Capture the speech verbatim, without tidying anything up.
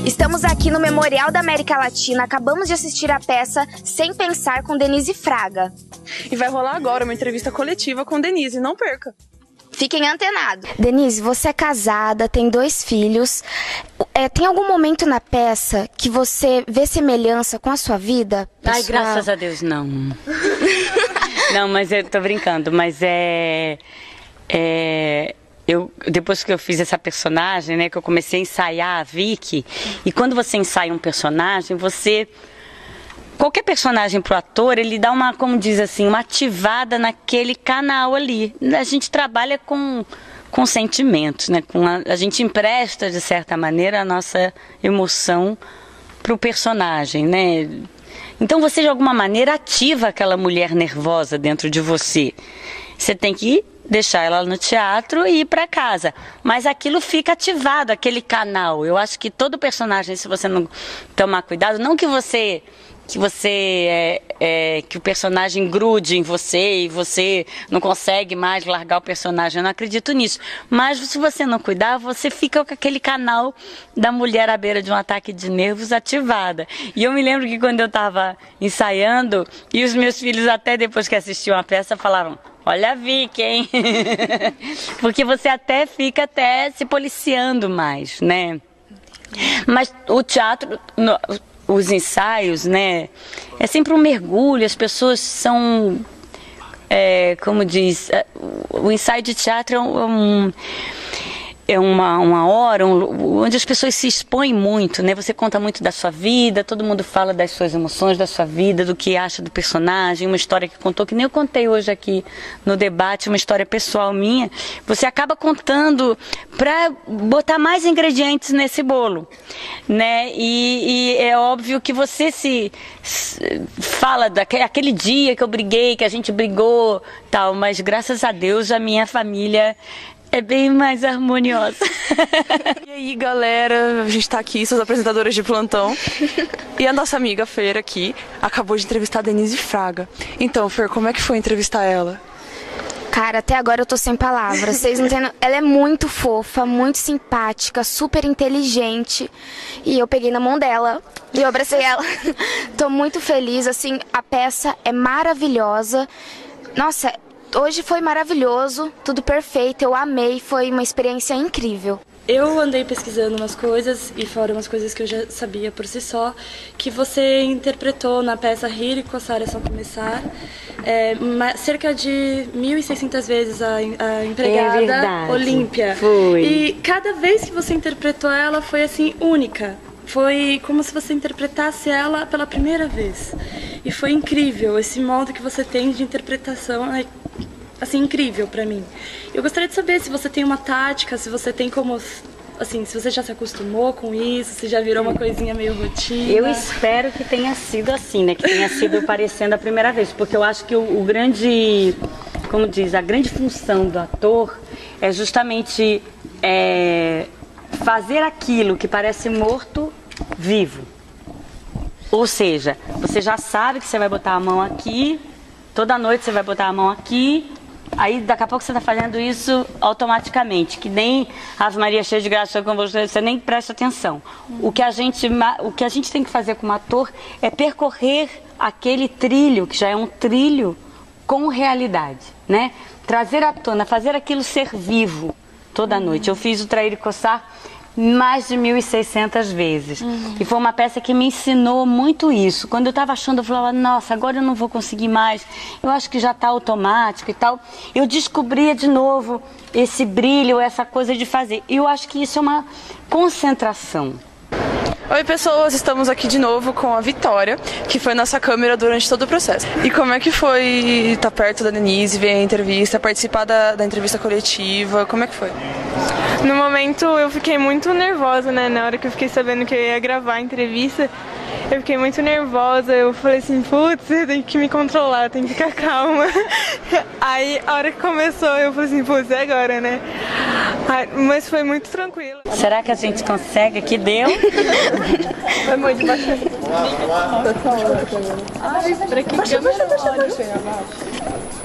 Estamos aqui no Memorial da América Latina, acabamos de assistir a peça Sem Pensar com Denise Fraga. E vai rolar agora uma entrevista coletiva com Denise, não perca! Fiquem antenados. Denise, você é casada, tem dois filhos. É, tem algum momento na peça que você vê semelhança com a sua vida pessoal? Ai, graças a Deus, não. Não, mas eu tô brincando, mas é... é... Eu, depois que eu fiz essa personagem, né, que eu comecei a ensaiar a Vicky, e quando você ensaia um personagem, você... Qualquer personagem pro ator, ele dá uma, como diz assim, uma ativada naquele canal ali. A gente trabalha com, com sentimentos, né? Com a, a gente empresta, de certa maneira, a nossa emoção pro personagem, né? Então você, de alguma maneira, ativa aquela mulher nervosa dentro de você. Você tem que deixar ela no teatro e ir para casa. Mas aquilo fica ativado, aquele canal. Eu acho que todo personagem, se você não tomar cuidado, não que você... que você é, é, que o personagem grude em você e você não consegue mais largar o personagem, eu não acredito nisso, mas se você não cuidar, você fica com aquele canal da mulher à beira de um ataque de nervos ativada. E eu me lembro que quando eu estava ensaiando, e os meus filhos até depois que assistiam a peça falaram: olha a Vicky, hein? Porque você até fica até se policiando mais, né? Mas o teatro... No, os ensaios, né, é sempre um mergulho, as pessoas são, é, como diz, o ensaio de teatro é um... é uma, uma hora um, onde as pessoas se expõem muito, né? Você conta muito da sua vida, todo mundo fala das suas emoções, da sua vida, do que acha do personagem, uma história que contou, que nem eu contei hoje aqui no debate, uma história pessoal minha. Você acaba contando para botar mais ingredientes nesse bolo, né? E, e é óbvio que você se, se fala daquele dia que eu briguei, que a gente brigou, tal, mas graças a Deus a minha família é bem mais harmoniosa. E aí, galera, a gente tá aqui, suas apresentadoras de plantão. E a nossa amiga Fer aqui acabou de entrevistar a Denise Fraga. Então, Fer, como é que foi entrevistar ela? Cara, até agora eu tô sem palavras. Vocês não entendem? Ela é muito fofa, muito simpática, super inteligente. E eu peguei na mão dela e eu abracei ela. Tô muito feliz, assim, a peça é maravilhosa. Nossa, hoje foi maravilhoso, tudo perfeito, eu amei, foi uma experiência incrível. Eu andei pesquisando umas coisas, e fora umas coisas que eu já sabia por si só, que você interpretou na peça Rir e Coçar é Só Começar, é, cerca de mil e seiscentas vezes a, a empregada é Olímpia. Foi. E cada vez que você interpretou ela foi assim, única. Foi como se você interpretasse ela pela primeira vez. E foi incrível, esse modo que você tem de interpretação é assim, incrível pra mim. Eu gostaria de saber se você tem uma tática, se você tem como, assim, se você já se acostumou com isso, se já virou uma coisinha meio rotina. Eu espero que tenha sido assim, né? Que tenha sido parecendo a primeira vez, porque eu acho que o, o grande, como diz, a grande função do ator é justamente é, fazer aquilo que parece morto vivo. Ou seja, você já sabe que você vai botar a mão aqui, toda noite você vai botar a mão aqui, aí daqui a pouco você está fazendo isso automaticamente, que nem Ave Maria cheia de graça com você, você nem presta atenção. O que a gente, o que a gente tem que fazer como ator é percorrer aquele trilho, que já é um trilho, com realidade, né? Trazer à tona, fazer aquilo ser vivo toda noite. Eu fiz o Trair e Coçar mais de mil e seiscentas vezes. Uhum. E foi uma peça que me ensinou muito isso. Quando eu estava achando, eu falava, nossa, agora eu não vou conseguir mais, eu acho que já está automático e tal. Eu descobria de novo esse brilho, essa coisa de fazer. E eu acho que isso é uma concentração. Oi, pessoas, estamos aqui de novo com a Vitória, que foi nossa câmera durante todo o processo. E como é que foi estar perto da Denise, ver a entrevista, participar da, da entrevista coletiva, como é que foi? No momento eu fiquei muito nervosa, né, na hora que eu fiquei sabendo que eu ia gravar a entrevista, eu fiquei muito nervosa, eu falei assim, putz, eu tenho que me controlar, tenho que ficar calma. Aí a hora que começou eu falei assim, putz, é agora, né? Mas foi muito tranquilo. Será que a gente consegue? Que deu? Foi muito bacana. Ai, pra que câmera?